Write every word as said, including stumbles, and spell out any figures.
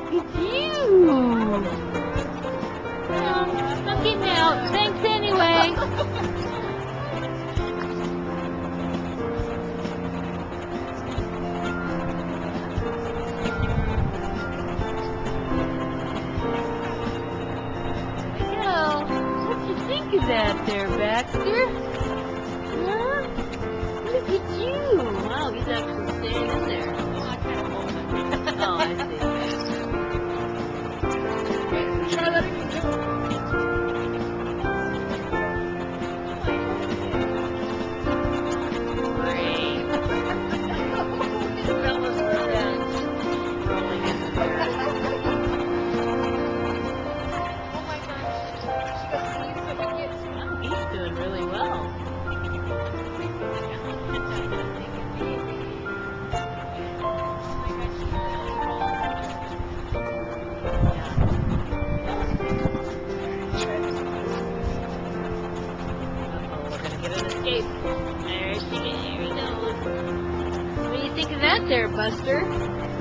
Look at you. Well, I'm getting out. Thanks anyway. What you think of that there, Baxter? Huh? Look at you. Wow, he's actually staying in there. Oh, I kind of hold him. Oh, I see. Try letting him go. Great. Bella's brilliant. Rolling in the dirt. Oh my gosh. She goes, please let me get some. Oh, he's doing really well. Escape. There she goes. There he goes. What do you think of that there, Buster?